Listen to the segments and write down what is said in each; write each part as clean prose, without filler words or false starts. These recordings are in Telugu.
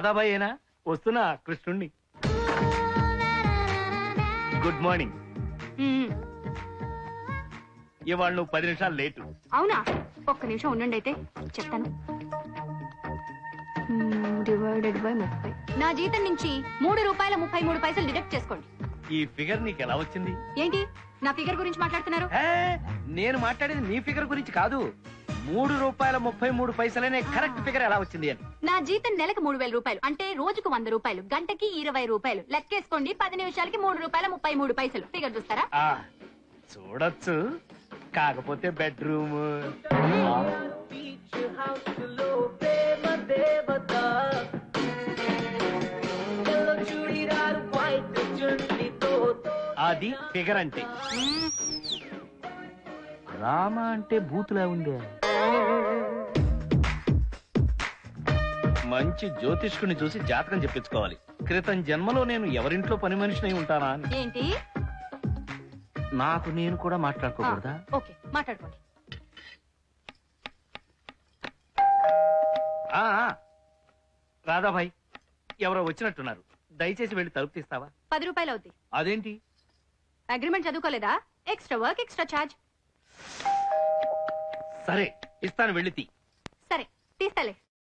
రాధాబాయి అయినా వస్తున్నా కృష్ణుణ్ణి. Good morning. ఇవాళ నువ్వు 10 నిమిషాలు లేటు. అవునా? ఒక్క నిమిషం ఉండండి, అయితే చెప్తాను. Divided by 30. నా జీతం నుంచి ₹3.33 డిడక్ట్ చేసుకోండి. ఈ ఫిగర్ నీకు ఎలా వచ్చింది? ఏంటి నా ఫిగర్ గురించి మాట్లాడుతున్నారు? నేను మాట్లాడేది నీ ఫిగర్ గురించి కాదు. ₹3.33 కరెక్ట్ ఫిగర్ ఎలా వచ్చింది అని. నా జీతం నెలకు ₹3,000, అంటే రోజుకు ₹100, గంటకి ₹20. లెక్కేసుకోండి, 10 నిమిషాలకి ₹3.33. ఫిగర్ చూస్తారా? చూడొచ్చు, కాకపోతే బెడ్రూమ్. అది ఫిగర్ అంటే. రామ అంటే బూతులా ఉందే. మంచి జ్యోతిష్కుని చూసి జాతకం చెప్పించుకోవాలి. క్రితం జన్మలో నేను ఎవరింట్లో పని మనిషినై ఉంటానా అని. ఏంటి? నాకు నేను కూడా మాట్లాడుకోకూడదా? ఓకే, మాట్లాడుకోండి. రాధాబాయ్, ఎవరో వచ్చినట్టున్నారు. దయచేసి వెళ్ళి తలుపు తీస్తావా? ₹10 అవుద్ది. అదేంటి? అగ్రిమెంట్ చదువుకోలేదా? Extra work, extra charge. సరే ఇస్తాను, వెళ్ళి తీ. సరే తీస్తాలే.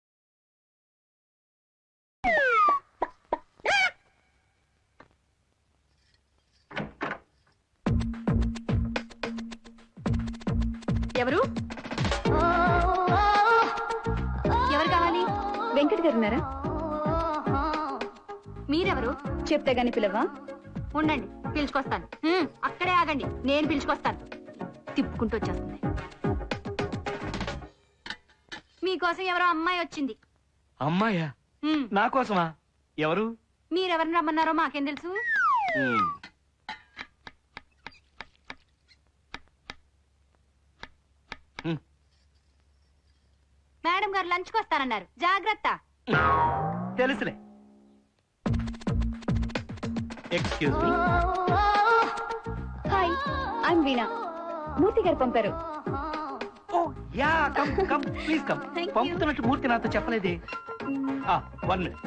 ఎవరు? ఎవరు కావాలి? వెంకట్ గారు ఉన్నారా? మీరెవరు? చెప్తే గాని పిలవా? ఉండండి, పిలుచుకొస్తాను. అక్కడే ఆగండి, నేను పిలుచుకొస్తాను. తిప్పుకుంటూ వచ్చేస్తుంది. మీకోసం ఎవరో అమ్మాయి వచ్చింది. అమ్మాయా? నా కోసమా? ఎవరు? మీరెవరిని రమ్మన్నారో మాకేం తెలుసు. మేడం గారు లంచ్కి వస్తానన్నారు, జాగ్రత్త. తెలుసులే. Excuse me. Hi, I'm Veena. Murthy గారు పంపారు. Yeah, come come please come. పంపుతున్నట్టు మూర్తి నాతో చెప్పలేదే. 1 minute.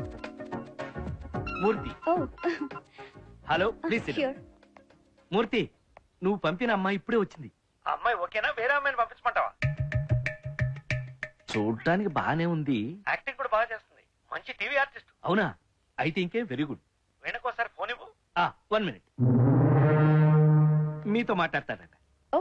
Murthy. Hello, please sit. Murthy, నువ్వు పంపిన అమ్మాయి ఇప్పుడే వచ్చింది. అమ్మాయి ఓకేనా? వేరే అమ్మాయిని పంపించమంటావా? చూడటానికి బానే ఉంది, యాక్టింగ్ కూడా బాగా చేస్తుంది, మంచి టీవీ ఆర్టిస్ట్. అవునా? అయితే ఇంకేం, వెరీ గుడ్. వీణకోసారి ఫోన్ ఇవ్వు. 1 minute. మీతో మాట్లాడతాడట.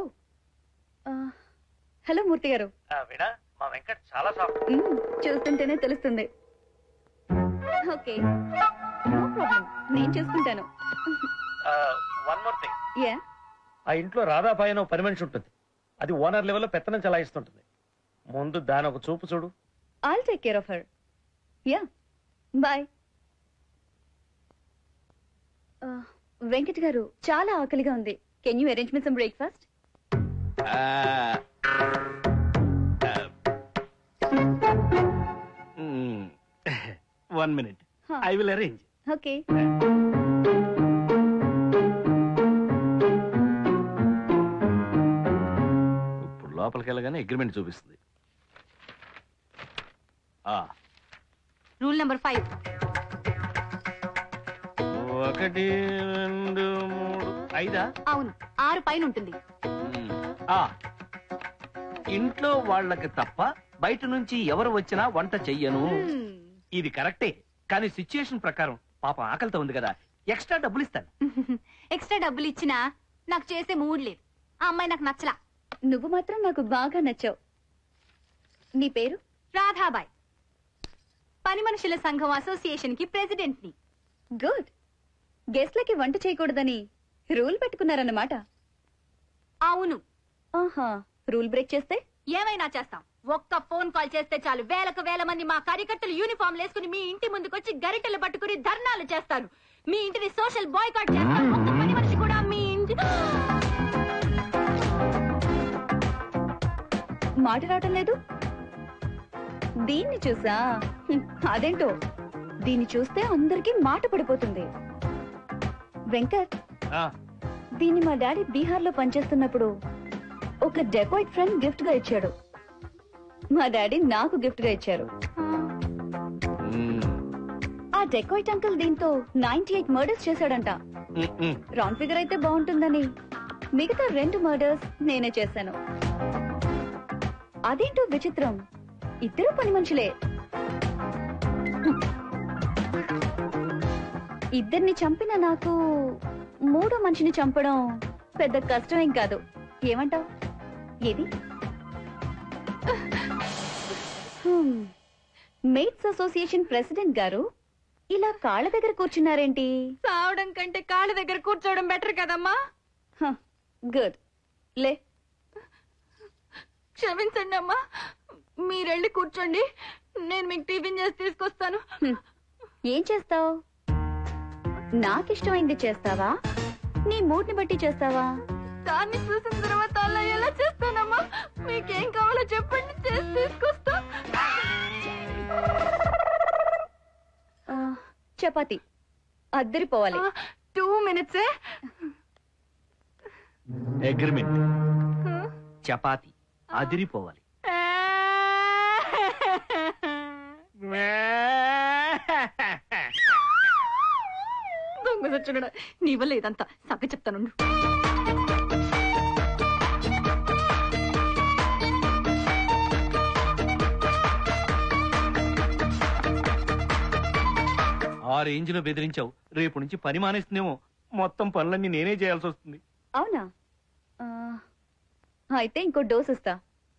హలో మూర్తి గారు. వీణా, మా వెంకట్ చాలా సాఫ్ట్. చూస్తుంటేనే తెలుస్తుంది. ఓకే, నో ప్రాబ్లం, నేను చూసుకుంటాను. One more thing. యా. ఆ ఇంట్లో రాధాబాయి అనే పని మనిషి ఉంటుంది. అది ఓనర్ లెవెల్లో పెత్తనం చలాయిస్తుంటుంది. ముందు దాని ఒక చూపు చూడు. I'll take care of her. Yeah. Bye. Venkat గారు, చాలా ఆకలిగా ఉంది. Can you arrange me some breakfast? 1 minute. I will arrange. Okay. ఇప్పుడు లోపలికి వెళ్ళగానే అగ్రిమెంట్ చూపిస్తుంది. Rule number 5. 1 2 3 5. అవును, 6 పైన ఉంటుంది. ఇంట్లో వాళ్ళకి తప్ప బయట నుంచి ఎవరు వచ్చినా వంట చెయ్యను. ఇది కరెక్టే, కానీ సిచ్యుయేషన్ ప్రకారం పాపం ఆకలితో ఉంది కదా, ఎక్స్ట్రా డబ్బులు ఇస్తాను. ఎక్స్ట్రా డబ్బులు ఇచ్చినా నాకు చేసే మూడ్ లేదు. ఆ అమ్మాయి నాకు నచ్చలా. నువ్వు మాత్రం నాకు బాగా నచ్చావు. నీ పేరు? రాధాబాయ్. పని మనుషుల సంఘం అసోసియేషన్ కి ప్రెసిడెంట్ ని. గుడ్. గెస్ట్లకి వంట చేయకూడదని రూల్ పెట్టుకున్నారన్నమాట. అవును. ఆహా, రూల్ బ్రేక్ చేస్తే ఏమైనా చేస్తాం. ఒక్క ఫోన్ కాల్ చేస్తే చాలు, వేలకు వేల మంది మా కార్యకర్తలు యూనిఫామ్ వేసుకుని మీ ఇంటి ముందుకొచ్చి గరిటెలు పట్టుకుని ధర్నాలు చేస్తారు. మీ ఇంటిని సోషల్ బాయ్కాట్ చేస్తారు. ఒక్క పని మనిషి కూడా మీ ఇంటి మాట రావటం లేదు. దీన్ని చూసా? అదేంటో, దీన్ని చూస్తే అందరికీ మాట పడిపోతుంది. వెంకట్, దీన్ని మా డాడీ బీహార్ లో పనిచేస్తున్నప్పుడు ఒక డెకాయిట్ ఫ్రెండ్ గిఫ్ట్ గా ఇచ్చాడు. మా డాడీ నాకు గిఫ్ట్ గా ఇచ్చారు. డెకాయిట్ అంకుల్ దీంతో 98 మర్డర్స్ చేశాడంట. రౌండ్ ఫిగర్ అయితే బాగుంటుందని మిగతా 2 మర్డర్స్ నేనే చేశాను. అదేంటో విచిత్రం, ఇద్దరు పని మనుషులే. ఇద్దరిని చంపిన నాకు మూడో మనిషిని చంపడం పెద్ద కష్టమేం కాదు. ఏమంటావ్? ఏది మేట్స్ అసోసియేషన్ ప్రెసిడెంట్ గారు ఇలా కాళ్ళ దగ్గర కూర్చున్నారేంటి? సావడం కంటే కాళ్ళ దగ్గర కూర్చోవడం బెటర్ కదమ్మా. గుడ్, లే. క్షమించండి అమ్మా, మీరెళ్ళి కూర్చోండి, నేను మీకు టిఫిన్ చేసి తీసుకొస్తాను. ఏం చేస్తావు? నాకిష్టమైంది చేస్తావా, నీ మూడ్ని బట్టి చేస్తావా? దాన్ని చూసిన తర్వాత అలా ఎలా చేస్తానమ్మా? మీకేం కావాలో చెప్పండి, చేసి తీసుకొస్తా. చపాతి అద్దరిపోవాలి. 2 minutes. అగ్రిమెంట్. చపాతి అదిరిపోవాలి. దొంగ సచ్చుడా, నీ వల్ల ఇదంతా సగ చెప్తాను. ఆ రేంజ్ లో బెదిరించావు, రేపు నుంచి పని మానేస్తుందేమో. మొత్తం పనులన్నీ నేనే చేయాల్సి వస్తుంది. అవునా? అయితే ఇంకో డోస్ ఇస్తా.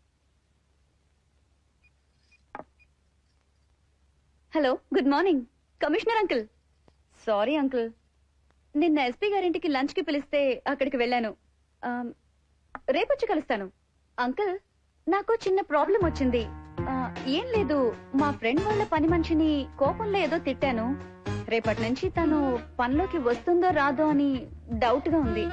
Hello, good morning. Commissioner uncle. Sorry uncle, నిన్న ఎస్పీ గారింటికి లంచ్ కి పిలిస్తే అక్కడికి వెళ్ళాను. రేపొచ్చి కలుస్తాను. అంకుల్, నాకు చిన్న ప్రాబ్లం వచ్చింది. ఏం లేదు, మా ఫ్రెండ్ వాళ్ళ పని మనిషిని కోపంలో ఏదో తిట్టాను. రేపటి నుంచి తను పనిలోకి వస్తుందో రాదో అని డౌట్ గా ఉంది.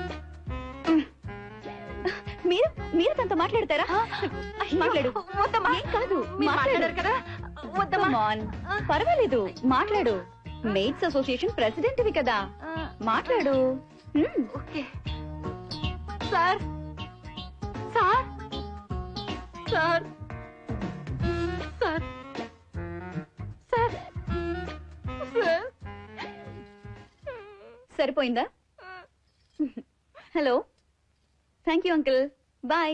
మీరు మీరు తనతో మాట్లాడతారా? మాట్లాడు. ఏం కాదు, మాట్లాడారు కదా. పర్వాలేదు, మాట్లాడు. మేట్స్ అసోసియేషన్ ప్రెసిడెంట్ వి కదా, మాట్లాడు. Okay sir. Sir sir sir sir sir. సరిపోయిందా? Hello, thank you uncle, bye.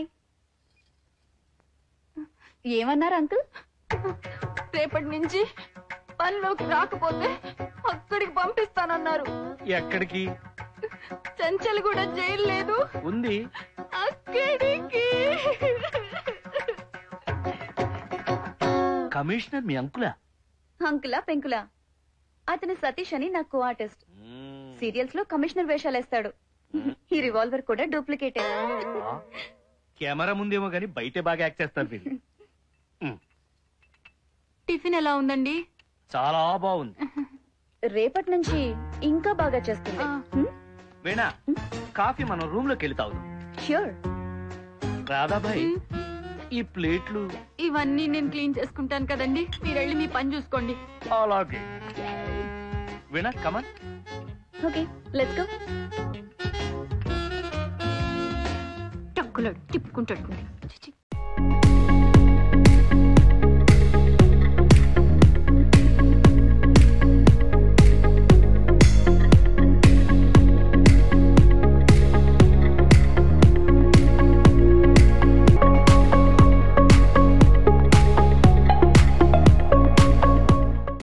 ఏమన్నారు అంకుల్? రేపటి నుంచి పనిలోకి రాకపోతే అక్కడికి పంపిస్తానన్నారు. ఎక్కడికి? చెంచల్ కూడా జైలు లేదు ఉంది. అక్కడికి. కమిషనర్ మీ అంకులా? అంకులా పెంకులా? అతను సతీష్ అని నా కో ఆర్టిస్ట్. సీరియల్స్ లో కమిషనర్ వేషాలేస్తాడు. ఈ రివాల్వర్ కూడా డూప్లికేట్. కెమెరా ముందేమో గానీ బయటే బాగా యాక్ట్ చేస్తారు వీళ్ళు. టిఫిన్ ఎలా ఉందండి? చాలా బాగుంది. రేపటి నుంచి ఇంకా బాగా చేస్తుంది. వేణా, కాఫీ మనం రూమ్ లోకి వెళ్తావు. ష్యూర్. రాధాబాయ్, ఈ ప్లేట్లు ఇవన్నీ నేను క్లీన్ చేసుకుంటాను కదండి, మీరు వెళ్ళి మీ పని చూసుకోండి. అలాగే. Veena, come on. Okay, let's go. టక్కులాడు తిప్పుకుంటాడు.